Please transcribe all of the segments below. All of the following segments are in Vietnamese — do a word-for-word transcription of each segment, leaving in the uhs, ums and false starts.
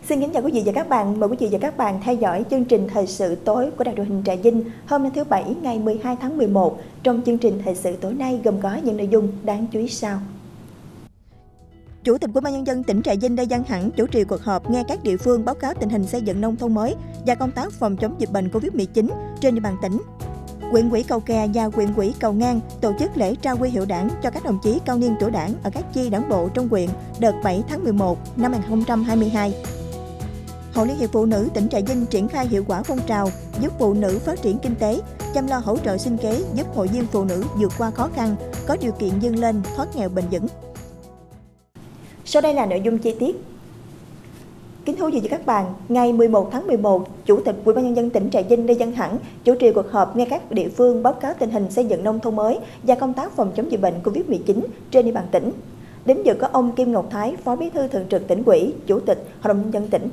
Xin kính chào quý vị và các bạn. Mời quý vị và các bạn theo dõi chương trình thời sự tối của Đài truyền hình Trà Vinh hôm nay thứ Bảy ngày mười hai tháng mười một. Trong chương trình thời sự tối nay gồm có những nội dung đáng chú ý sau. Chủ tịch Ủy ban nhân dân tỉnh Trà Vinh Lê Văn Hẳn chủ trì cuộc họp nghe các địa phương báo cáo tình hình xây dựng nông thôn mới và công tác phòng chống dịch bệnh Covid mười chín trên địa bàn tỉnh. Huyện ủy Cầu Kè và huyện ủy Cầu Ngang tổ chức lễ trao huy hiệu đảng cho các đồng chí cao niên tuổi đảng ở các chi đảng bộ trong huyện đợt bảy tháng mười một năm hai nghìn không trăm hai mươi hai. Hội Liên hiệp Phụ nữ tỉnh Trà Vinh triển khai hiệu quả phong trào giúp phụ nữ phát triển kinh tế, chăm lo hỗ trợ sinh kế giúp hội viên phụ nữ vượt qua khó khăn, có điều kiện vươn lên thoát nghèo bền vững. Sau đây là nội dung chi tiết. Kính thưa quý vị và các bạn, ngày mười một tháng mười một, Chủ tịch Ủy ban nhân dân tỉnh Trà Vinh Lê Văn Hẳn chủ trì cuộc họp nghe các địa phương báo cáo tình hình xây dựng nông thôn mới và công tác phòng chống dịch bệnh Covid mười chín trên địa bàn tỉnh. Đến dự có ông Kim Ngọc Thái, Phó Bí thư Thường trực Tỉnh ủy, Chủ tịch Hội đồng nhân dân tỉnh.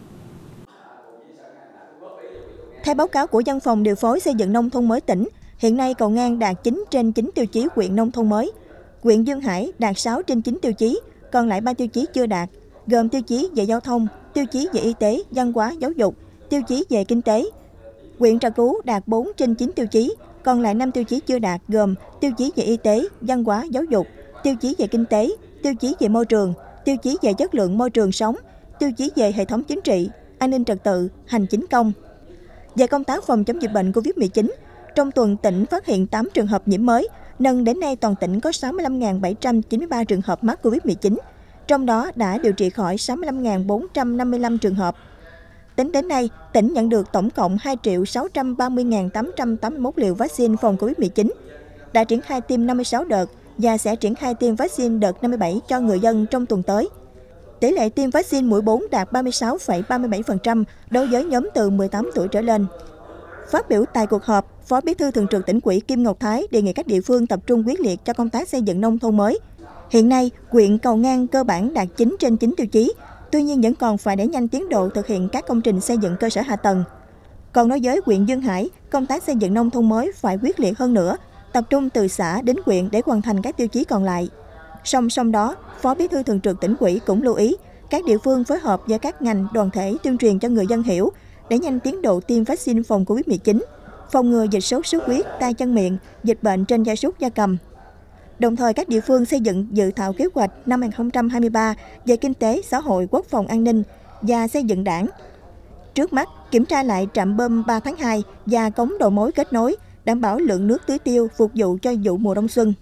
Theo báo cáo của Văn phòng Điều phối Xây dựng Nông thôn mới tỉnh, hiện nay Cầu Ngang đạt chín trên chín tiêu chí huyện nông thôn mới. Huyện Dương Hải đạt sáu trên chín tiêu chí, còn lại ba tiêu chí chưa đạt, gồm tiêu chí về giao thông, tiêu chí về y tế, văn hóa, giáo dục, tiêu chí về kinh tế. Huyện Trà Cú đạt bốn trên chín tiêu chí, còn lại năm tiêu chí chưa đạt, gồm tiêu chí về y tế, văn hóa, giáo dục, tiêu chí về kinh tế, tiêu chí về môi trường, tiêu chí về chất lượng môi trường sống, tiêu chí về hệ thống chính trị, an ninh trật tự, hành chính công. Về công tác phòng chống dịch bệnh Covid mười chín, trong tuần tỉnh phát hiện tám trường hợp nhiễm mới, nâng đến nay toàn tỉnh có sáu mươi lăm nghìn bảy trăm chín mươi ba trường hợp mắc Covid mười chín, trong đó đã điều trị khỏi sáu mươi lăm nghìn bốn trăm năm mươi lăm trường hợp. Tính đến nay, tỉnh nhận được tổng cộng hai triệu sáu trăm ba mươi nghìn tám trăm tám mươi mốt liều vaccine phòng Covid mười chín, đã triển khai tiêm năm mươi sáu đợt và sẽ triển khai tiêm vaccine đợt năm mươi bảy cho người dân trong tuần tới. Tỷ lệ tiêm vaccine mũi bốn đạt ba mươi sáu phẩy ba mươi bảy phần trăm đối với nhóm từ mười tám tuổi trở lên. Phát biểu tại cuộc họp, Phó Bí thư Thường trực Tỉnh ủy Kim Ngọc Thái đề nghị các địa phương tập trung quyết liệt cho công tác xây dựng nông thôn mới. Hiện nay, huyện Cầu Ngang cơ bản đạt chín trên chín tiêu chí, tuy nhiên vẫn còn phải đẩy nhanh tiến độ thực hiện các công trình xây dựng cơ sở hạ tầng. Còn đối với huyện Dương Hải, công tác xây dựng nông thôn mới phải quyết liệt hơn nữa, tập trung từ xã đến huyện để hoàn thành các tiêu chí còn lại. Song song đó, Phó Bí thư Thường trực Tỉnh ủy cũng lưu ý các địa phương phối hợp với các ngành đoàn thể tuyên truyền cho người dân hiểu, để nhanh tiến độ tiêm vaccine phòng Covid mười chín, phòng ngừa dịch sốt xuất huyết, tay chân miệng, dịch bệnh trên gia súc gia cầm. Đồng thời các địa phương xây dựng dự thảo kế hoạch năm hai nghìn không trăm hai mươi ba về kinh tế, xã hội, quốc phòng an ninh và xây dựng đảng. Trước mắt, kiểm tra lại trạm bơm ba tháng hai và cống đầu mối kết nối, đảm bảo lượng nước tưới tiêu phục vụ cho vụ mùa đông xuân.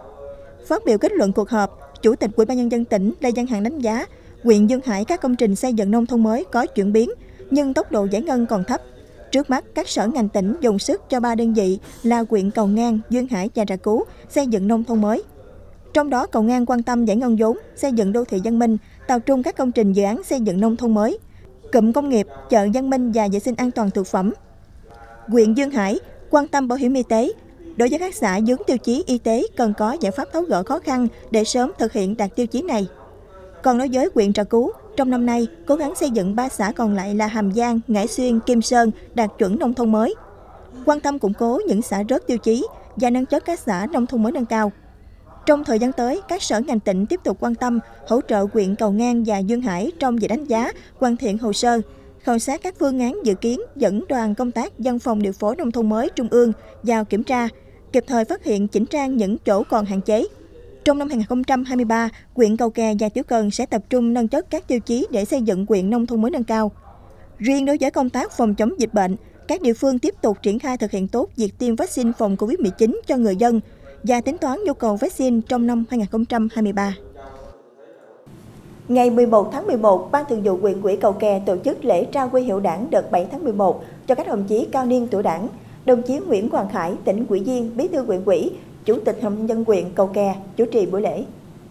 Phát biểu kết luận cuộc họp, Chủ tịch Ủy ban nhân dân tỉnh Lê Văn Hẳn đánh giá, huyện Dương Hải các công trình xây dựng nông thôn mới có chuyển biến, nhưng tốc độ giải ngân còn thấp. Trước mắt, các sở ngành tỉnh dồn sức cho ba đơn vị là huyện Cầu Ngang, Duyên Hải và Trà Cú xây dựng nông thôn mới. Trong đó, Cầu Ngang quan tâm giải ngân vốn, xây dựng đô thị văn minh, tập trung các công trình dự án xây dựng nông thôn mới, cụm công nghiệp, chợ văn minh và vệ sinh an toàn thực phẩm. Huyện Duyên Hải quan tâm bảo hiểm y tế. Đối với các xã vướng tiêu chí y tế cần có giải pháp tháo gỡ khó khăn để sớm thực hiện đạt tiêu chí này. Còn đối với huyện Trà Cú, trong năm nay, cố gắng xây dựng ba xã còn lại là Hàm Giang, Ngãi Xuyên, Kim Sơn đạt chuẩn nông thôn mới. Quan tâm củng cố những xã rớt tiêu chí và nâng chất các xã nông thôn mới nâng cao. Trong thời gian tới, các sở ngành tỉnh tiếp tục quan tâm, hỗ trợ huyện Cầu Ngang và Duyên Hải trong việc đánh giá, hoàn thiện hồ sơ, khảo sát các phương án dự kiến, dẫn đoàn công tác Văn phòng Điều phối Nông thôn mới Trung ương vào kiểm tra, kịp thời phát hiện chỉnh trang những chỗ còn hạn chế. Trong năm hai nghìn không trăm hai mươi ba, huyện Cầu Kè và Tiểu Cần sẽ tập trung nâng chất các tiêu chí để xây dựng huyện nông thôn mới nâng cao. Riêng đối với công tác phòng chống dịch bệnh, các địa phương tiếp tục triển khai thực hiện tốt việc tiêm vaccine phòng Covid mười chín cho người dân và tính toán nhu cầu vaccine trong năm hai nghìn không trăm hai mươi ba. Ngày mười một tháng mười một, Ban Thường vụ huyện ủy Cầu Kè tổ chức lễ trao huy hiệu đảng đợt bảy tháng mười một cho các đồng chí cao niên tuổi đảng. Đồng chí Nguyễn Hoàng Khải, Tỉnh ủy viên, Bí thư huyện ủy, Chủ tịch Hội đồng nhân dân huyện Cầu Kè chủ trì buổi lễ.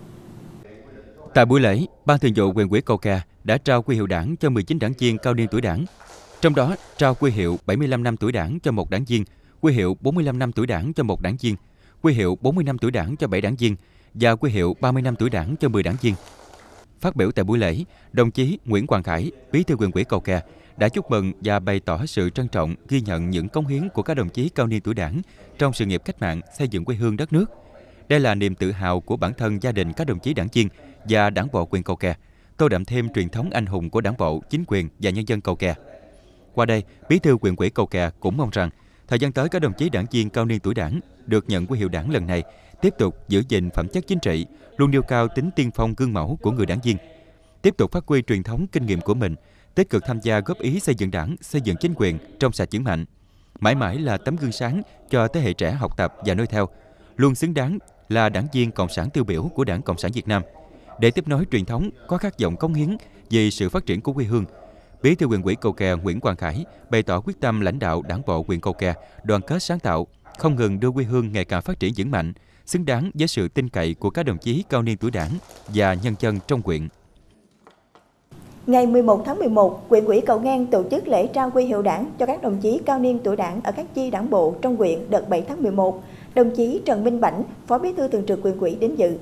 Tại buổi lễ, Ban Thường vụ huyện ủy Cầu Kè đã trao huy hiệu đảng cho mười chín đảng viên cao niên tuổi đảng. Trong đó, trao huy hiệu bảy mươi lăm năm tuổi đảng cho một đảng viên, huy hiệu bốn mươi lăm năm tuổi đảng cho một đảng viên, huy hiệu bốn mươi năm tuổi đảng cho bảy đảng viên và huy hiệu ba mươi năm tuổi đảng cho mười đảng viên. Phát biểu tại buổi lễ, đồng chí Nguyễn Hoàng Khải, Bí thư huyện ủy Cầu Kè đã chúc mừng và bày tỏ sự trân trọng ghi nhận những cống hiến của các đồng chí cao niên tuổi đảng trong sự nghiệp cách mạng xây dựng quê hương đất nước. Đây là niềm tự hào của bản thân, gia đình các đồng chí đảng viên và đảng bộ huyện Cầu Kè, tô đậm thêm truyền thống anh hùng của Đảng bộ, chính quyền và nhân dân Cầu Kè. Qua đây, Bí thư Huyện ủy Cầu Kè cũng mong rằng thời gian tới các đồng chí đảng viên cao niên tuổi Đảng được nhận huy hiệu Đảng lần này tiếp tục giữ gìn phẩm chất chính trị, luôn nêu cao tính tiên phong gương mẫu của người đảng viên, tiếp tục phát huy truyền thống kinh nghiệm của mình, tích cực tham gia góp ý xây dựng Đảng, xây dựng chính quyền trong sạch vững mạnh, mãi mãi là tấm gương sáng cho thế hệ trẻ học tập và noi theo, luôn xứng đáng là đảng viên cộng sản tiêu biểu của Đảng Cộng sản Việt Nam. Để tiếp nối truyền thống, có khát vọng cống hiến vì sự phát triển của quê hương, Bí thư Huyện ủy Cầu Kè Nguyễn Quang Khải bày tỏ quyết tâm lãnh đạo Đảng bộ huyện Cầu Kè đoàn kết sáng tạo, không ngừng đưa quê hương ngày càng phát triển vững mạnh, xứng đáng với sự tin cậy của các đồng chí cao niên tuổi Đảng và nhân dân trong huyện. Ngày mười một tháng mười một, huyện ủy Cầu Ngang tổ chức lễ trao huy hiệu Đảng cho các đồng chí cao niên tuổi Đảng ở các chi đảng bộ trong huyện đợt bảy tháng mười một. Đồng chí Trần Minh Bảnh, Phó Bí thư Thường trực huyện ủy đến dự.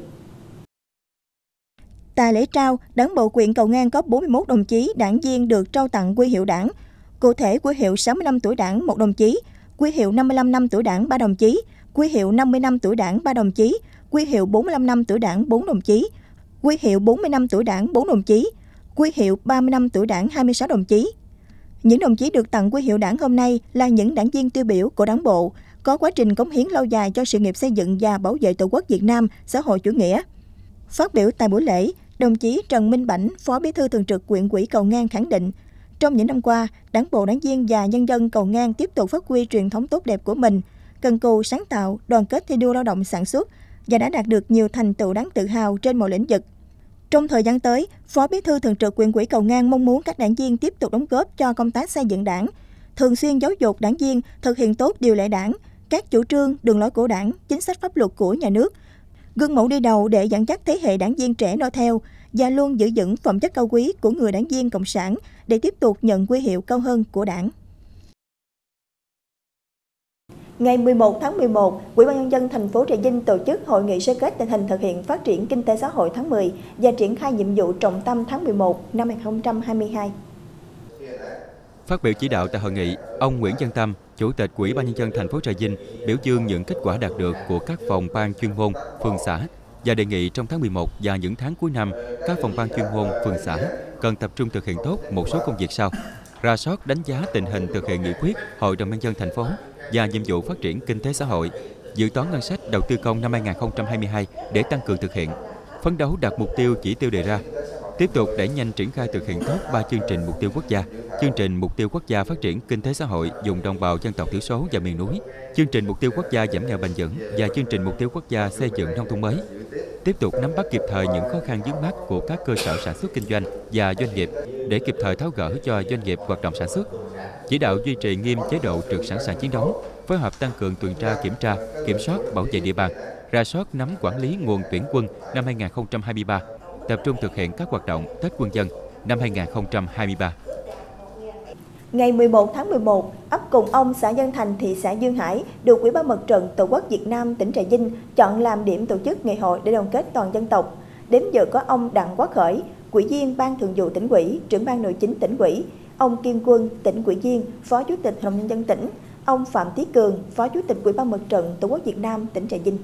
Tại lễ trao, Đảng bộ huyện Cầu Ngang có bốn mươi mốt đồng chí đảng viên được trao tặng huy hiệu Đảng. Cụ thể, huy hiệu sáu mươi lăm tuổi Đảng một đồng chí, huy hiệu năm mươi lăm năm tuổi Đảng ba đồng chí, huy hiệu năm mươi năm tuổi Đảng ba đồng chí, huy hiệu bốn mươi lăm năm tuổi Đảng bốn đồng chí, huy hiệu bốn mươi năm tuổi Đảng bốn đồng chí, huy hiệu ba mươi năm tuổi Đảng hai mươi sáu đồng chí. Những đồng chí được tặng huy hiệu Đảng hôm nay là những đảng viên tiêu biểu của Đảng bộ, có quá trình cống hiến lâu dài cho sự nghiệp xây dựng và bảo vệ Tổ quốc Việt Nam xã hội chủ nghĩa. Phát biểu tại buổi lễ, đồng chí Trần Minh Bảnh, Phó Bí thư Thường trực huyện ủy Cầu Ngang khẳng định, trong những năm qua, Đảng bộ, đảng viên và nhân dân Cầu Ngang tiếp tục phát huy truyền thống tốt đẹp của mình, cần cù sáng tạo, đoàn kết thi đua lao động sản xuất và đã đạt được nhiều thành tựu đáng tự hào trên mọi lĩnh vực. Trong thời gian tới, Phó Bí thư Thường trực huyện ủy Cầu Ngang mong muốn các đảng viên tiếp tục đóng góp cho công tác xây dựng Đảng, thường xuyên giáo dục đảng viên thực hiện tốt điều lệ Đảng, các chủ trương, đường lối của Đảng, chính sách pháp luật của nhà nước, gương mẫu đi đầu để dẫn dắt thế hệ đảng viên trẻ noi theo và luôn giữ vững phẩm chất cao quý của người đảng viên cộng sản để tiếp tục nhận huy hiệu cao hơn của Đảng. Ngày mười một tháng mười một, Ủy ban nhân dân thành phố Trà Vinh tổ chức hội nghị sơ kết tình hình thực hiện phát triển kinh tế xã hội tháng mười và triển khai nhiệm vụ trọng tâm tháng mười một năm hai nghìn không trăm hai mươi hai. Phát biểu chỉ đạo tại hội nghị, ông Nguyễn Văn Tâm, Chủ tịch Ủy ban nhân dân thành phố Trà Vinh biểu dương những kết quả đạt được của các phòng ban chuyên môn, phường xã và đề nghị trong tháng mười một và những tháng cuối năm, các phòng ban chuyên môn, phường xã cần tập trung thực hiện tốt một số công việc sau: rà soát đánh giá tình hình thực hiện nghị quyết Hội đồng nhân dân thành phố và nhiệm vụ phát triển kinh tế xã hội, dự toán ngân sách đầu tư công năm hai nghìn không trăm hai mươi hai để tăng cường thực hiện, phấn đấu đạt mục tiêu chỉ tiêu đề ra. Tiếp tục đẩy nhanh triển khai thực hiện tốt ba chương trình mục tiêu quốc gia: chương trình mục tiêu quốc gia phát triển kinh tế xã hội vùng đồng bào dân tộc thiểu số và miền núi, chương trình mục tiêu quốc gia giảm nghèo bền vững và chương trình mục tiêu quốc gia xây dựng nông thôn mới. Tiếp tục nắm bắt kịp thời những khó khăn vướng mắc của các cơ sở sản xuất kinh doanh và doanh nghiệp để kịp thời tháo gỡ cho doanh nghiệp hoạt động sản xuất. Chỉ đạo duy trì nghiêm chế độ trực sẵn sàng chiến đấu, phối hợp tăng cường tuần tra kiểm tra, kiểm soát bảo vệ địa bàn, rà soát nắm quản lý nguồn tuyển quân năm hai nghìn không trăm hai mươi ba, tập trung thực hiện các hoạt động Tết Quân dân năm hai nghìn không trăm hai mươi ba. Ngày mười một tháng mười một, ấp Cùng Ông, xã Dân Thành, thị xã Duyên Hải được Ủy ban Mặt trận Tổ quốc Việt Nam tỉnh Trà Vinh chọn làm điểm tổ chức ngày hội để đoàn kết toàn dân tộc. Đến dự có ông Đặng Quá Khởi, Ủy viên Ban Thường vụ Tỉnh ủy, trưởng Ban Nội chính Tỉnh ủy, ông Kim Quân, Tỉnh ủy viên, Phó Chủ tịch Hội đồng nhân dân tỉnh, ông Phạm Chí Cường, Phó Chủ tịch Ủy ban Mặt trận Tổ quốc Việt Nam tỉnh Trà Vinh.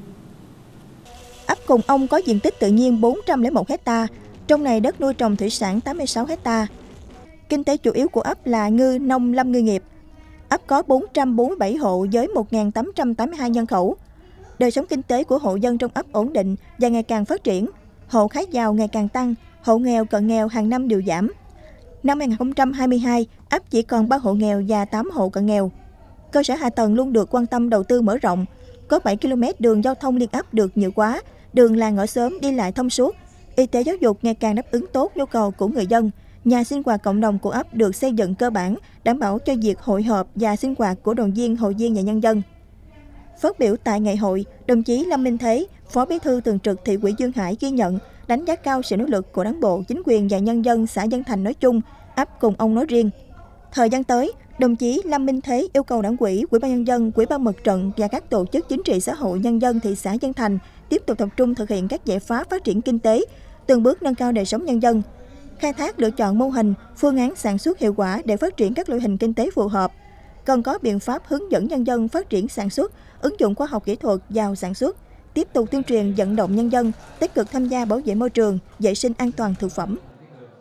Ấp Cùng Ông có diện tích tự nhiên bốn trăm lẻ một héc ta, trong này đất nuôi trồng thủy sản tám mươi sáu héc ta. Kinh tế chủ yếu của ấp là ngư, nông, lâm ngư nghiệp. Ấp có bốn trăm bốn mươi bảy hộ với một nghìn tám trăm tám mươi hai nhân khẩu. Đời sống kinh tế của hộ dân trong ấp ổn định và ngày càng phát triển. Hộ khá giàu ngày càng tăng, hộ nghèo cận nghèo hàng năm đều giảm. Năm hai nghìn không trăm hai mươi hai, ấp chỉ còn ba hộ nghèo và tám hộ cận nghèo. Cơ sở hạ tầng luôn được quan tâm đầu tư mở rộng. Có bảy ki lô mét đường giao thông liên ấp được nhựa hóa, đường làng ngõ xóm đi lại thông suốt. Y tế giáo dục ngày càng đáp ứng tốt nhu cầu của người dân. Nhà sinh hoạt cộng đồng của ấp được xây dựng cơ bản, đảm bảo cho việc hội họp và sinh hoạt của đoàn viên, hội viên và nhân dân. Phát biểu tại ngày hội, đồng chí Lâm Minh Thế, Phó Bí thư Thường trực Thị ủy Duyên Hải ghi nhận, đánh giá cao sự nỗ lực của Đảng bộ, chính quyền và nhân dân xã Dân Thành nói chung, ấp Cùng Ông nói riêng. Thời gian tới, đồng chí Lâm Minh Thế yêu cầu Đảng ủy, Ủy ban nhân dân, Ủy ban Mặt trận và các tổ chức chính trị xã hội nhân dân thị xã Dân Thành tiếp tục tập trung thực hiện các giải pháp phát triển kinh tế, từng bước nâng cao đời sống nhân dân, khai thác lựa chọn mô hình, phương án sản xuất hiệu quả để phát triển các loại hình kinh tế phù hợp. Cần có biện pháp hướng dẫn nhân dân phát triển sản xuất, ứng dụng khoa học kỹ thuật vào sản xuất, tiếp tục tuyên truyền vận động nhân dân tích cực tham gia bảo vệ môi trường, vệ sinh an toàn thực phẩm.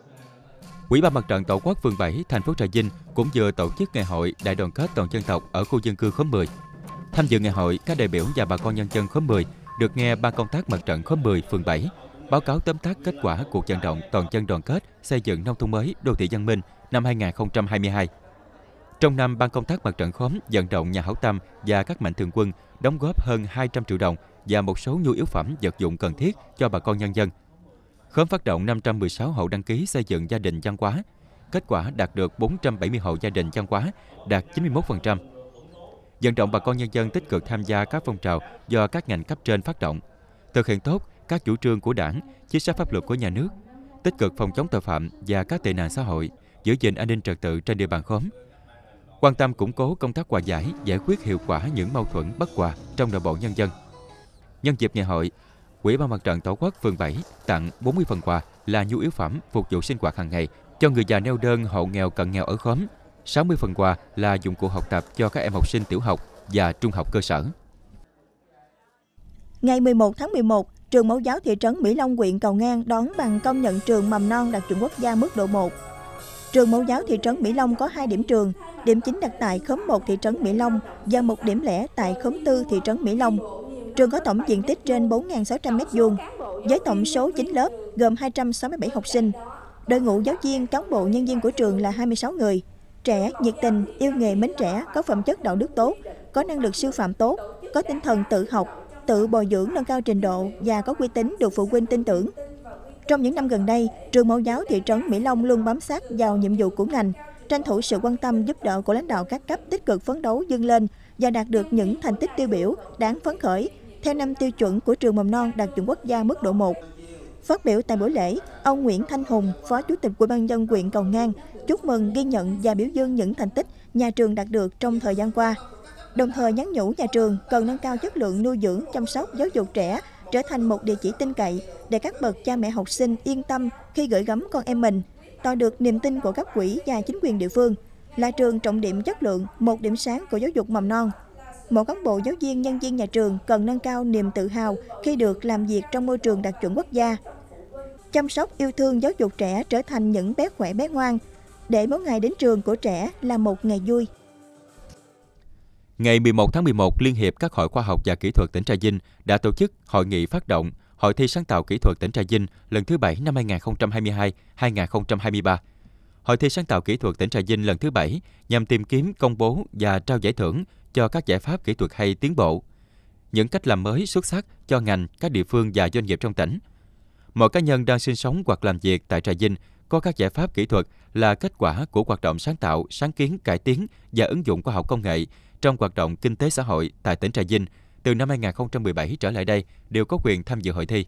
Ủy ban Mặt trận Tổ quốc phường bảy, thành phố Trà Vinh cũng vừa tổ chức ngày hội đại đoàn kết toàn dân tộc ở khu dân cư khóm mười. Tham dự ngày hội, các đại biểu và bà con nhân dân khóm mười được nghe ban công tác mặt trận khóm mười phường bảy báo cáo tóm tắt kết quả cuộc vận động toàn dân đoàn kết xây dựng nông thôn mới đô thị văn minh năm hai nghìn không trăm hai mươi hai. Trong năm, ban công tác mặt trận khóm vận động nhà hảo tâm và các mạnh thường quân đóng góp hơn hai trăm triệu đồng và một số nhu yếu phẩm vật dụng cần thiết cho bà con nhân dân. Khóm phát động năm trăm mười sáu hộ đăng ký xây dựng gia đình văn hóa. Kết quả đạt được bốn trăm bảy mươi hộ gia đình văn hóa, đạt chín mươi mốt phần trăm. Vận động bà con nhân dân tích cực tham gia các phong trào do các ngành cấp trên phát động, thực hiện tốt các chủ trương của Đảng, chính sách pháp luật của nhà nước, tích cực phòng chống tội phạm và các tệ nạn xã hội, giữ gìn an ninh trật tự trên địa bàn khóm. Quan tâm củng cố công tác hòa giải, giải quyết hiệu quả những mâu thuẫn bất hòa trong nội bộ nhân dân. Nhân dịp ngày hội, Ủy ban Mặt trận Tổ quốc phường bảy tặng bốn mươi phần quà là nhu yếu phẩm phục vụ sinh hoạt hàng ngày cho người già neo đơn, hộ nghèo cận nghèo ở khóm, sáu mươi phần quà là dụng cụ học tập cho các em học sinh tiểu học và trung học cơ sở. Ngày mười một tháng mười một, trường Mẫu giáo thị trấn Mỹ Long, huyện Cầu Ngang đón bằng công nhận trường mầm non đạt chuẩn quốc gia mức độ một. Trường Mẫu giáo thị trấn Mỹ Long có hai điểm trường, điểm chính đặt tại khóm một thị trấn Mỹ Long và một điểm lẻ tại khóm tư thị trấn Mỹ Long. Trường có tổng diện tích trên bốn nghìn sáu trăm mét vuông, với tổng số chín lớp gồm hai trăm sáu mươi bảy học sinh. Đội ngũ giáo viên, cán bộ, nhân viên của trường là hai mươi sáu người. Trẻ, nhiệt tình, yêu nghề, mến trẻ, có phẩm chất đạo đức tốt, có năng lực sư phạm tốt, có tinh thần tự học, tự bồi dưỡng nâng cao trình độ và có uy tín được phụ huynh tin tưởng. Trong những năm gần đây, trường Mẫu giáo thị trấn Mỹ Long luôn bám sát vào nhiệm vụ của ngành, tranh thủ sự quan tâm giúp đỡ của lãnh đạo các cấp, tích cực phấn đấu vươn lên và đạt được những thành tích tiêu biểu đáng phấn khởi theo năm tiêu chuẩn của trường mầm non đạt chuẩn quốc gia mức độ một. Phát biểu tại buổi lễ, ông Nguyễn Thanh Hùng, Phó Chủ tịch Ủy ban nhân dân huyện Cầu Ngang, chúc mừng, ghi nhận và biểu dương những thành tích nhà trường đạt được trong thời gian qua. Đồng thời nhắn nhủ nhà trường cần nâng cao chất lượng nuôi dưỡng, chăm sóc, giáo dục trẻ, trở thành một địa chỉ tin cậy để các bậc cha mẹ học sinh yên tâm khi gửi gắm con em mình, tạo được niềm tin của cấp ủy và chính quyền địa phương, là trường trọng điểm chất lượng, một điểm sáng của giáo dục mầm non. Mỗi cán bộ, giáo viên, nhân viên nhà trường cần nâng cao niềm tự hào khi được làm việc trong môi trường đạt chuẩn quốc gia. Chăm sóc, yêu thương, giáo dục trẻ trở thành những bé khỏe, bé ngoan, để mỗi ngày đến trường của trẻ là một ngày vui. Ngày mười một tháng mười một, Liên hiệp các hội khoa học và kỹ thuật tỉnh Trà Vinh đã tổ chức hội nghị phát động Hội thi sáng tạo kỹ thuật tỉnh Trà Vinh lần thứ bảy năm hai nghìn không trăm hai mươi hai đến hai nghìn không trăm hai mươi ba. Hội thi sáng tạo kỹ thuật tỉnh Trà Vinh lần thứ bảy nhằm tìm kiếm, công bố và trao giải thưởng cho các giải pháp kỹ thuật hay tiến bộ, những cách làm mới xuất sắc cho ngành, các địa phương và doanh nghiệp trong tỉnh. Mọi cá nhân đang sinh sống hoặc làm việc tại Trà Vinh có các giải pháp kỹ thuật là kết quả của hoạt động sáng tạo, sáng kiến, cải tiến và ứng dụng khoa học công nghệ trong hoạt động kinh tế xã hội tại tỉnh Trà Vinh từ năm hai nghìn không trăm mười bảy trở lại đây đều có quyền tham dự hội thi.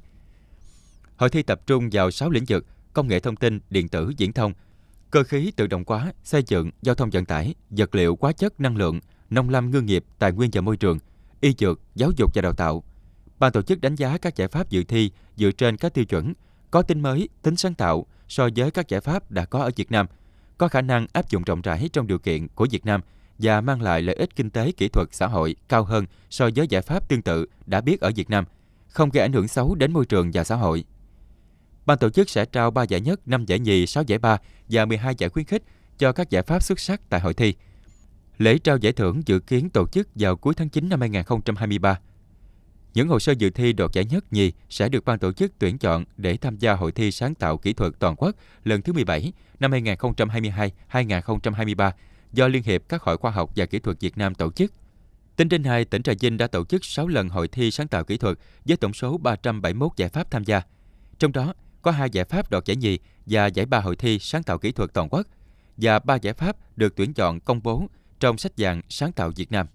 Hội thi tập trung vào sáu lĩnh vực: công nghệ thông tin, điện tử, viễn thông, cơ khí tự động hóa, xây dựng, giao thông vận tải, vật liệu, hóa chất, năng lượng, nông lâm ngư nghiệp, tài nguyên và môi trường, y dược, giáo dục và đào tạo. Ban tổ chức đánh giá các giải pháp dự thi dựa trên các tiêu chuẩn có tính mới, tính sáng tạo so với các giải pháp đã có ở Việt Nam, có khả năng áp dụng rộng rãi trong điều kiện của Việt Nam và mang lại lợi ích kinh tế, kỹ thuật, xã hội cao hơn so với giải pháp tương tự đã biết ở Việt Nam, không gây ảnh hưởng xấu đến môi trường và xã hội. Ban tổ chức sẽ trao ba giải nhất, năm giải nhì, sáu giải ba và mười hai giải khuyến khích cho các giải pháp xuất sắc tại hội thi. Lễ trao giải thưởng dự kiến tổ chức vào cuối tháng chín năm hai nghìn không trăm hai mươi ba. Những hồ sơ dự thi đoạt giải nhất, nhì sẽ được ban tổ chức tuyển chọn để tham gia hội thi sáng tạo kỹ thuật toàn quốc lần thứ mười bảy năm hai nghìn không trăm hai mươi hai đến hai nghìn không trăm hai mươi ba do Liên hiệp các hội khoa học và kỹ thuật Việt Nam tổ chức. Tính đến nay, tỉnh Trà Vinh đã tổ chức sáu lần hội thi sáng tạo kỹ thuật với tổng số ba trăm bảy mươi mốt giải pháp tham gia. Trong đó có hai giải pháp đoạt giải nhì và giải ba hội thi sáng tạo kỹ thuật toàn quốc và ba giải pháp được tuyển chọn công bố trong sách vàng sáng tạo Việt Nam.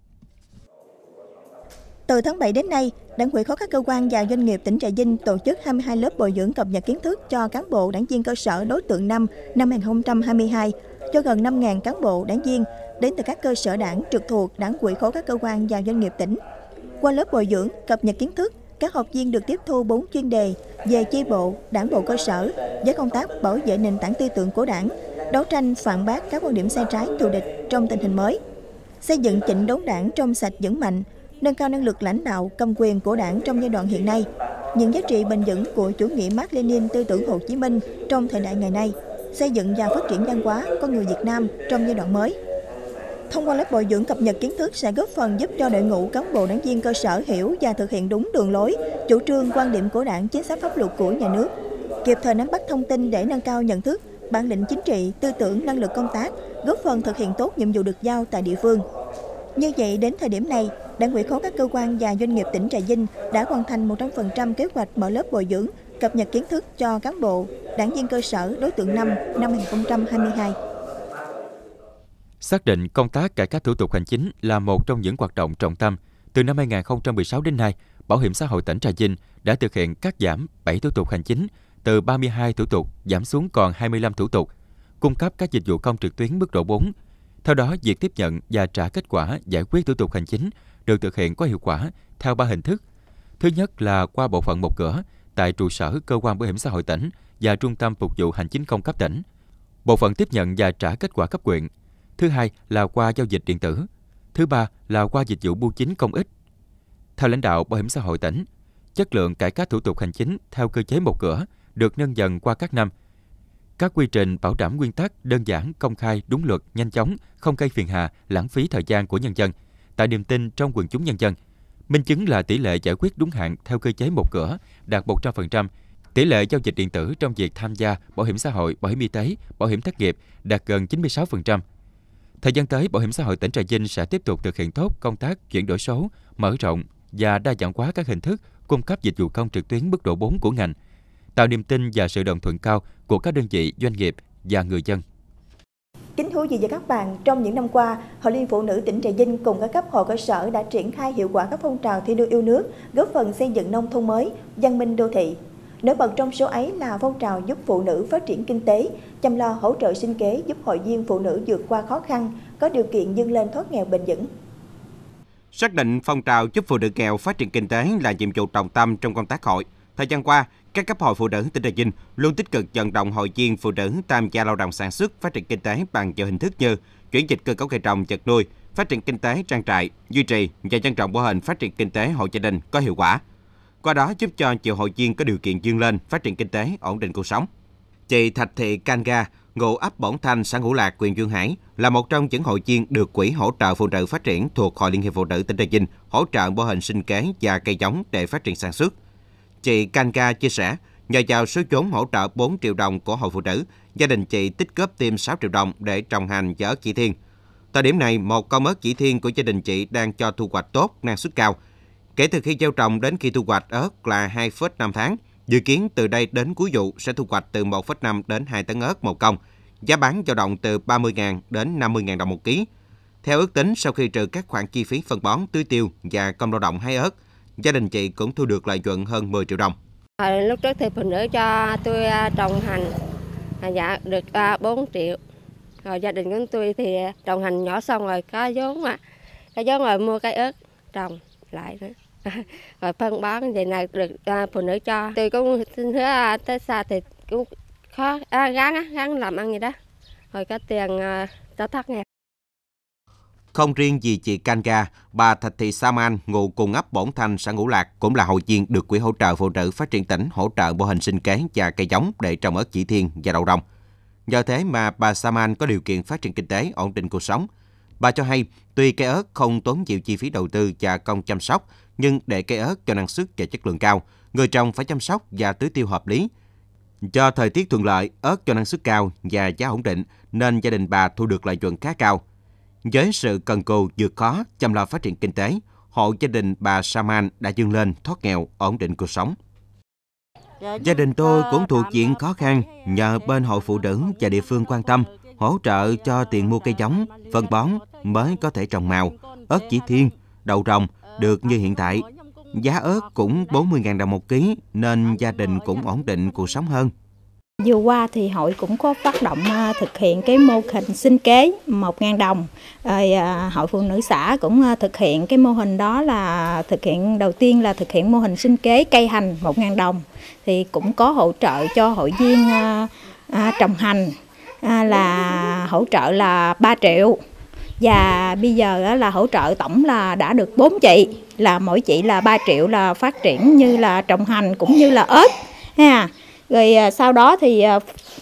Từ tháng bảy đến nay, Đảng ủy khối các cơ quan và doanh nghiệp tỉnh Trà Vinh tổ chức hai mươi hai lớp bồi dưỡng cập nhật kiến thức cho cán bộ đảng viên cơ sở đối tượng năm năm hai nghìn không trăm hai mươi hai cho gần năm nghìn cán bộ đảng viên đến từ các cơ sở đảng trực thuộc Đảng ủy khối các cơ quan và doanh nghiệp tỉnh. Qua lớp bồi dưỡng cập nhật kiến thức, các học viên được tiếp thu bốn chuyên đề về chi bộ, đảng bộ cơ sở với công tác bảo vệ nền tảng tư tưởng của Đảng, đấu tranh phản bác các quan điểm sai trái thù địch trong tình hình mới, xây dựng chỉnh đốn Đảng trong sạch vững mạnh, nâng cao năng lực lãnh đạo cầm quyền của Đảng trong giai đoạn hiện nay, những giá trị bền vững của chủ nghĩa Mác Lênin, tư tưởng Hồ Chí Minh trong thời đại ngày nay, xây dựng và phát triển văn hóa con người Việt Nam trong giai đoạn mới. Thông qua lớp bồi dưỡng cập nhật kiến thức sẽ góp phần giúp cho đội ngũ cán bộ đảng viên cơ sở hiểu và thực hiện đúng đường lối, chủ trương, quan điểm của Đảng, chính sách pháp luật của nhà nước, kịp thời nắm bắt thông tin để nâng cao nhận thức, bản lĩnh chính trị, tư tưởng, năng lực công tác, góp phần thực hiện tốt nhiệm vụ được giao tại địa phương. Như vậy, đến thời điểm này, Đảng ủy khối các cơ quan và doanh nghiệp tỉnh Trà Vinh đã hoàn thành một trăm phần trăm kế hoạch mở lớp bồi dưỡng, cập nhật kiến thức cho cán bộ, đảng viên cơ sở đối tượng năm năm hai nghìn không trăm hai mươi hai. Xác định công tác cải cách thủ tục hành chính là một trong những hoạt động trọng tâm. Từ năm hai nghìn không trăm mười sáu đến nay, Bảo hiểm xã hội tỉnh Trà Vinh đã thực hiện cắt giảm bảy thủ tục hành chính, từ ba mươi hai thủ tục giảm xuống còn hai mươi lăm thủ tục, cung cấp các dịch vụ công trực tuyến mức độ bốn. Theo đó, việc tiếp nhận và trả kết quả giải quyết thủ tục hành chính được thực hiện có hiệu quả theo ba hình thức. Thứ nhất là qua bộ phận một cửa tại trụ sở cơ quan bảo hiểm xã hội tỉnh và trung tâm phục vụ hành chính công cấp tỉnh. Bộ phận tiếp nhận và trả kết quả cấp huyện. Thứ hai là qua giao dịch điện tử. Thứ ba là qua dịch vụ bưu chính công ích. Theo lãnh đạo Bảo hiểm xã hội tỉnh, chất lượng cải cách thủ tục hành chính theo cơ chế một cửa được nâng dần qua các năm. Các quy trình bảo đảm nguyên tắc đơn giản, công khai, đúng luật, nhanh chóng, không gây phiền hà, lãng phí thời gian của nhân dân, tạo niềm tin trong quần chúng nhân dân. Minh chứng là tỷ lệ giải quyết đúng hạn theo cơ chế một cửa đạt một trăm phần trăm, tỷ lệ giao dịch điện tử trong việc tham gia bảo hiểm xã hội, bảo hiểm y tế, bảo hiểm thất nghiệp đạt gần chín mươi sáu phần trăm. Thời gian tới, Bảo hiểm xã hội tỉnh Trà Vinh sẽ tiếp tục thực hiện tốt công tác chuyển đổi số, mở rộng và đa dạng hóa các hình thức cung cấp dịch vụ công trực tuyến mức độ bốn của ngành, tạo niềm tin và sự đồng thuận cao của các đơn vị, doanh nghiệp và người dân. Kính thưa quý vị và các bạn, trong những năm qua, Hội Liên Phụ Nữ tỉnh Trà Vinh cùng các cấp hội cơ sở đã triển khai hiệu quả các phong trào thi đua yêu nước, góp phần xây dựng nông thôn mới, văn minh đô thị. Nổi bật trong số ấy là phong trào giúp phụ nữ phát triển kinh tế, chăm lo hỗ trợ sinh kế giúp hội viên phụ nữ vượt qua khó khăn, có điều kiện vươn lên thoát nghèo bền vững. Xác định phong trào giúp phụ nữ nghèo phát triển kinh tế là nhiệm vụ trọng tâm trong công tác hội. Thời gian qua, các cấp hội phụ nữ tỉnh Trà Vinh luôn tích cực vận động hội viên phụ nữ tham gia lao động sản xuất, phát triển kinh tế bằng nhiều hình thức như chuyển dịch cơ cấu cây trồng, vật nuôi, phát triển kinh tế trang trại, duy trì và nhân rộng mô hình phát triển kinh tế hộ gia đình có hiệu quả. Qua đó giúp cho nhiều hội viên có điều kiện vươn lên, phát triển kinh tế, ổn định cuộc sống. Chị Thạch Thị Canga, ngụ ấp Bổn Thanh, xã Ngũ Lạc, huyện Duyên Hải, là một trong những hội viên được Quỹ hỗ trợ phụ nữ phát triển thuộc Hội Liên hiệp Phụ nữ tỉnh Trà Vinh hỗ trợ mô hình sinh kế và cây giống để phát triển sản xuất. Chị Canga chia sẻ, nhờ vào số vốn hỗ trợ bốn triệu đồng của Hội Phụ nữ, gia đình chị tích góp thêm sáu triệu đồng để trồng hành và ớt chỉ thiên. Thời điểm này, một con ớt chỉ thiên của gia đình chị đang cho thu hoạch tốt, năng suất cao. Kể từ khi gieo trồng đến khi thu hoạch ớt là hai phẩy năm tháng, dự kiến từ đây đến cuối vụ sẽ thu hoạch từ một phẩy năm đến hai tấn ớt một công. Giá bán dao động từ ba mươi nghìn đến năm mươi nghìn đồng một ký. Theo ước tính, sau khi trừ các khoản chi phí phân bón, tưới tiêu và công lao động hái ớt, gia đình chị cũng thu được lợi nhuận hơn mười triệu đồng. Lúc trước thì phụ nữ cho tôi trồng hành, dạ được bốn triệu. Rồi gia đình của tôi thì trồng hành nhỏ xong rồi có vốn mà, có vốn rồi mua cây ớt trồng lại nữa. Rồi phân bón vậy này được phụ nữ cho. Tôi cũng xin hứa tới xa thì cũng khó à, gắng gắng làm ăn gì đó. Rồi có tiền cho thoát nghèo. Không riêng gì chị Canga, bà Thạch Thị Saman, ngụ cùng ấp Bổn Thanh, xã Ngũ Lạc, cũng là hội viên được Quỹ hỗ trợ phụ nữ phát triển tỉnh hỗ trợ mô hình sinh kế và cây giống để trồng ớt chỉ thiên và đậu đồng. Do thế mà bà Saman có điều kiện phát triển kinh tế, ổn định cuộc sống. Bà cho hay, tuy cây ớt không tốn nhiều chi phí đầu tư và công chăm sóc, nhưng để cây ớt cho năng suất và chất lượng cao, người trồng phải chăm sóc và tưới tiêu hợp lý. Do thời tiết thuận lợi, ớt cho năng suất cao và giá ổn định, nên gia đình bà thu được lợi nhuận khá cao. Với sự cần cù vượt khó, chăm lo phát triển kinh tế, hộ gia đình bà Saman đã vươn lên thoát nghèo, ổn định cuộc sống. Gia đình tôi cũng thuộc diện khó khăn, nhờ bên hội phụ nữ và địa phương quan tâm, hỗ trợ cho tiền mua cây giống, phân bón mới có thể trồng màu, ớt chỉ thiên, đậu rồng được như hiện tại. Giá ớt cũng bốn mươi nghìn đồng một ký nên gia đình cũng ổn định cuộc sống hơn. Vừa qua thì hội cũng có phát động thực hiện cái mô hình sinh kế một nghìn đồng. Rồi hội phụ nữ xã cũng thực hiện cái mô hình đó là thực hiện đầu tiên là thực hiện mô hình sinh kế cây hành một nghìn đồng. Thì cũng có hỗ trợ cho hội viên à, trồng hành à, là hỗ trợ là ba triệu. Và bây giờ là hỗ trợ tổng là đã được bốn chị, là mỗi chị là ba triệu là phát triển như là trồng hành cũng như là ớt ha. Rồi sau đó thì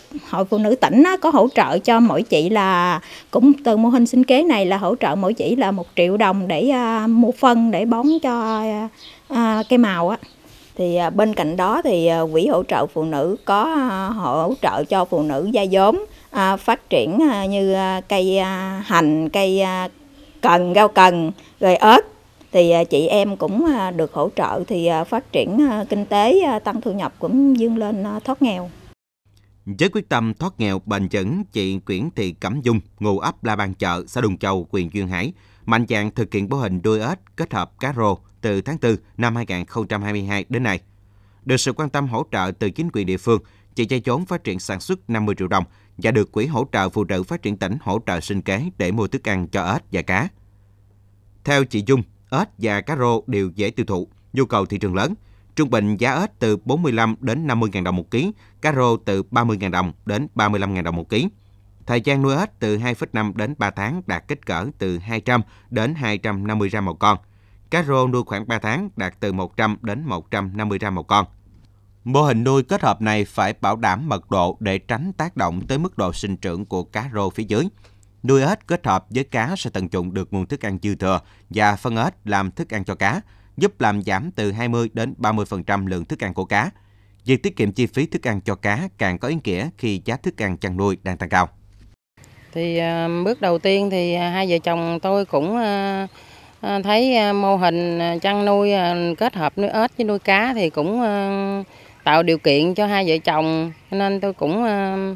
Hội Phụ Nữ tỉnh á, có hỗ trợ cho mỗi chị là cũng từ mô hình sinh kế này là hỗ trợ mỗi chị là một triệu đồng để uh, mua phân để bón cho uh, cây màu á. Thì uh, bên cạnh đó thì uh, quỹ hỗ trợ phụ nữ có uh, hỗ trợ cho phụ nữ vay vốn uh, phát triển uh, như uh, cây uh, hành, cây uh, cần, rau cần, rồi ớt. Thì uh, chị em cũng uh, được hỗ trợ thì uh, phát triển uh, kinh tế, uh, tăng thu nhập cũng vươn lên uh, thoát nghèo. Với quyết tâm thoát nghèo bền vững, chị Nguyễn Thị Cẩm Dung, ngụ ấp La Ban Chợ, xã Đùng Châu, huyện Duyên Hải, mạnh dạn thực hiện mô hình nuôi ếch kết hợp cá rô từ tháng tư năm hai nghìn không trăm hai mươi hai đến nay. Được sự quan tâm hỗ trợ từ chính quyền địa phương, chị vay vốn phát triển sản xuất năm mươi triệu đồng và được Quỹ hỗ trợ phụ nữ phát triển tỉnh hỗ trợ sinh kế để mua thức ăn cho ếch và cá. Theo chị Dung, ếch và cá rô đều dễ tiêu thụ, nhu cầu thị trường lớn. Trung bình giá ếch từ bốn mươi lăm đến năm mươi nghìn đồng một ký, cá rô từ ba mươi nghìn đồng đến ba mươi lăm nghìn đồng một ký. Thời gian nuôi ếch từ hai phẩy năm đến ba tháng đạt kích cỡ từ hai trăm đến hai trăm năm mươi gram một con. Cá rô nuôi khoảng ba tháng đạt từ một trăm đến một trăm năm mươi gram một con. Mô hình nuôi kết hợp này phải bảo đảm mật độ để tránh tác động tới mức độ sinh trưởng của cá rô phía dưới. Nuôi ếch kết hợp với cá sẽ tận dụng được nguồn thức ăn dư thừa và phân ếch làm thức ăn cho cá, giúp làm giảm từ hai mươi đến ba mươi phần trăm lượng thức ăn của cá. Việc tiết kiệm chi phí thức ăn cho cá càng có ý nghĩa khi giá thức ăn chăn nuôi đang tăng cao. Thì uh, bước đầu tiên thì uh, hai vợ chồng tôi cũng uh, uh, thấy uh, mô hình chăn nuôi uh, kết hợp nuôi ếch với nuôi cá thì cũng uh, tạo điều kiện cho hai vợ chồng, nên tôi cũng uh,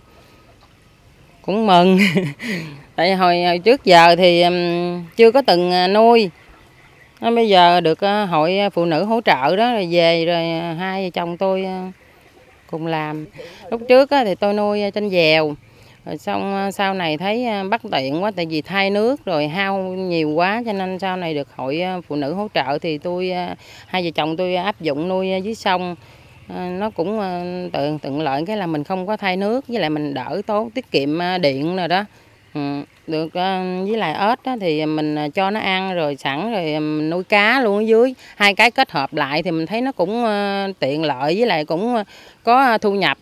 cũng mừng. Tại hồi, hồi trước giờ thì um, chưa có từng uh, nuôi. Bây giờ được Hội Phụ Nữ hỗ trợ đó, rồi về rồi hai vợ chồng tôi cùng làm. Lúc trước thì tôi nuôi trên dèo, rồi xong sau này thấy bất tiện quá tại vì thay nước rồi hao nhiều quá, cho nên sau này được Hội Phụ Nữ hỗ trợ thì tôi hai vợ chồng tôi áp dụng nuôi dưới sông. Nó cũng tiện tiện lợi cái là mình không có thay nước, với lại mình đỡ tốn tiết kiệm điện rồi đó. Ừ, được với lại ếch đó, thì mình cho nó ăn rồi sẵn rồi mình nuôi cá luôn ở dưới, hai cái kết hợp lại thì mình thấy nó cũng tiện lợi với lại cũng có thu nhập.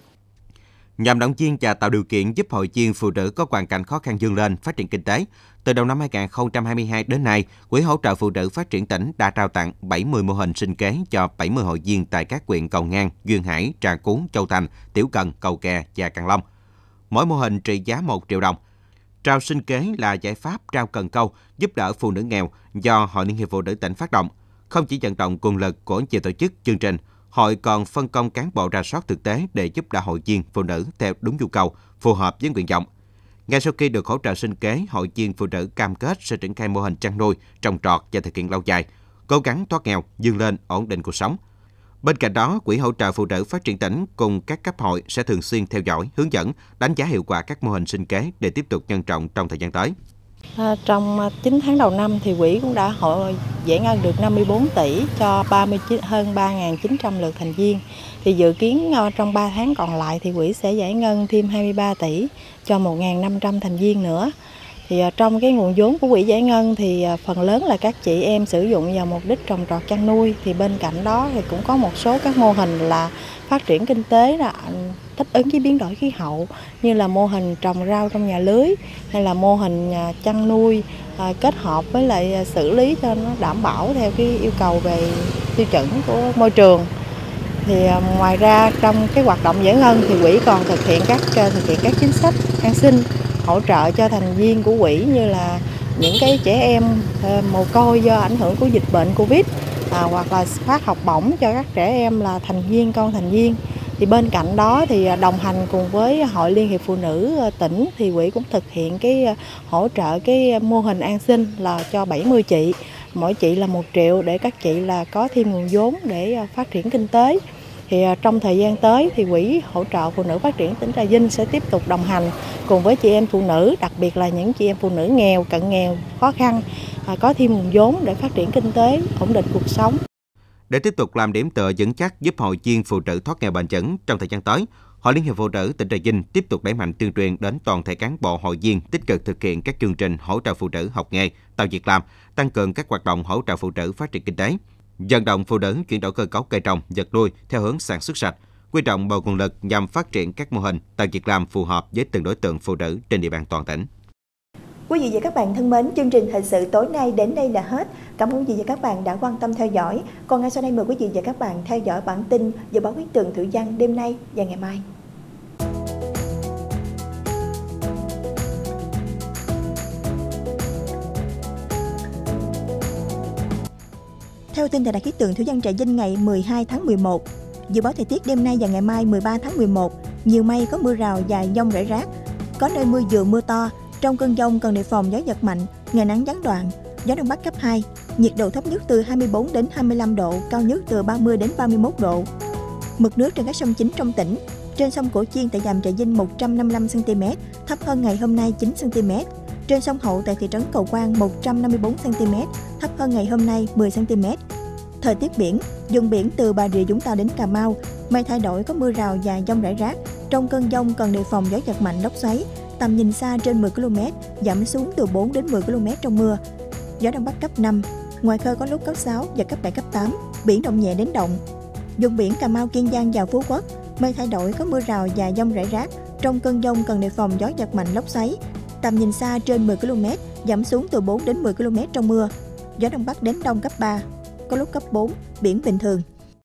Nhằm động viên và tạo điều kiện giúp hội viên phụ nữ có hoàn cảnh khó khăn vươn lên phát triển kinh tế, từ đầu năm hai nghìn không trăm hai mươi hai đến nay, Quỹ hỗ trợ phụ nữ phát triển tỉnh đã trao tặng bảy mươi mô hình sinh kế cho bảy mươi hội viên tại các huyện Cầu Ngang, Duyên Hải, Trà Cú, Châu Thành, Tiểu Cần, Cầu Kè và Càng Long. Mỗi mô hình trị giá một triệu đồng. Trao sinh kế là giải pháp trao cần câu giúp đỡ phụ nữ nghèo do Hội Liên hiệp Phụ nữ tỉnh phát động. Không chỉ vận động nguồn lực của nhiều tổ chức chương trình, hội còn phân công cán bộ rà soát thực tế để giúp đỡ hội viên phụ nữ theo đúng nhu cầu, phù hợp với nguyện vọng. Ngay sau khi được hỗ trợ sinh kế, hội viên phụ nữ cam kết sẽ triển khai mô hình chăn nuôi, trồng trọt và thực hiện lâu dài, cố gắng thoát nghèo, vươn lên ổn định cuộc sống. Bên cạnh đó, Quỹ hỗ trợ phụ nữ phát triển tỉnh cùng các cấp hội sẽ thường xuyên theo dõi, hướng dẫn, đánh giá hiệu quả các mô hình sinh kế để tiếp tục nhân rộng trong thời gian tới. À, trong chín tháng đầu năm thì quỹ cũng đã hội giải ngân được năm mươi tư tỷ cho ba mươi chín, hơn ba nghìn chín trăm lượt thành viên. Thì dự kiến trong ba tháng còn lại thì quỹ sẽ giải ngân thêm hai mươi ba tỷ cho một nghìn năm trăm thành viên nữa. Thì trong cái nguồn vốn của quỹ giải ngân thì phần lớn là các chị em sử dụng vào mục đích trồng trọt chăn nuôi. Thì bên cạnh đó thì cũng có một số các mô hình là phát triển kinh tế là thích ứng với biến đổi khí hậu, như là mô hình trồng rau trong nhà lưới hay là mô hình chăn nuôi à, kết hợp với lại xử lý cho nó đảm bảo theo cái yêu cầu về tiêu chuẩn của môi trường. Thì à, ngoài ra trong cái hoạt động giải ngân thì quỹ còn thực hiện các thực hiện các chính sách an sinh hỗ trợ cho thành viên của quỹ, như là những cái trẻ em mồ côi do ảnh hưởng của dịch bệnh Covid, à, hoặc là phát học bổng cho các trẻ em là thành viên con thành viên. Thì bên cạnh đó thì đồng hành cùng với Hội Liên hiệp Phụ nữ tỉnh thì quỹ cũng thực hiện cái hỗ trợ cái mô hình an sinh là cho bảy mươi chị, mỗi chị là một triệu để các chị là có thêm nguồn vốn để phát triển kinh tế. Thì trong thời gian tới thì Quỹ hỗ trợ phụ nữ phát triển tỉnh Trà Vinh sẽ tiếp tục đồng hành cùng với chị em phụ nữ, đặc biệt là những chị em phụ nữ nghèo, cận nghèo, khó khăn, có thêm nguồn vốn để phát triển kinh tế, ổn định cuộc sống. Để tiếp tục làm điểm tựa vững chắc giúp hội viên phụ nữ thoát nghèo bền vững trong thời gian tới, Hội Liên hiệp Phụ nữ tỉnh Trà Vinh tiếp tục đẩy mạnh tuyên truyền đến toàn thể cán bộ hội viên tích cực thực hiện các chương trình hỗ trợ phụ nữ học nghề, tạo việc làm, tăng cường các hoạt động hỗ trợ phụ nữ phát triển kinh tế, vận động phụ nữ chuyển đổi cơ cấu cây trồng, vật nuôi theo hướng sản xuất sạch, quy động mọi nguồn lực nhằm phát triển các mô hình tạo việc làm phù hợp với từng đối tượng phụ nữ trên địa bàn toàn tỉnh. Quý vị và các bạn thân mến, chương trình thời sự tối nay đến đây là hết. Cảm ơn quý vị và các bạn đã quan tâm theo dõi. Còn ngay sau đây mời quý vị và các bạn theo dõi bản tin dự báo khí tượng thủy văn đêm nay và ngày mai. Theo tin từ Đài khí tượng thủy văn Trà Vinh ngày mười hai tháng mười một, dự báo thời tiết đêm nay và ngày mai mười ba tháng mười một, nhiều mây, có mưa rào và dông rải rác, có nơi mưa vừa mưa to. Trong cơn dông cần đề phòng gió giật mạnh, ngày nắng gián đoạn, gió đông bắc cấp hai, nhiệt độ thấp nhất từ hai mươi bốn đến hai mươi lăm độ, cao nhất từ ba mươi đến ba mươi mốt độ. Mực nước trên các sông chính trong tỉnh: trên sông Cổ Chiên tại Dàm Trà Vinh một trăm năm mươi lăm xăng ti mét, thấp hơn ngày hôm nay chín xăng ti mét. Trên sông Hậu tại thị trấn Cầu Quan một trăm năm mươi bốn xăng ti mét, thấp hơn ngày hôm nay mười xăng ti mét. Thời tiết biển: vùng biển từ Bà Rịa Vũng Tàu đến Cà Mau, mây thay đổi, có mưa rào và dông rải rác. Trong cơn dông cần đề phòng gió giật mạnh, lốc xoáy. Tầm nhìn xa trên mười ki lô mét, giảm xuống từ bốn đến mười ki lô mét trong mưa. Gió đông bắc cấp năm, ngoài khơi có lúc cấp sáu và cấp bảy, cấp tám, biển động nhẹ đến động. Vùng biển Cà Mau, Kiên Giang và Phú Quốc, mây thay đổi, có mưa rào và dông rải rác. Trong cơn dông cần đề phòng gió giật mạnh, lốc xoáy. Tầm nhìn xa trên mười ki lô mét, giảm xuống từ bốn đến mười ki lô mét trong mưa. Gió đông bắc đến đông cấp ba, có lúc cấp bốn, biển bình thường.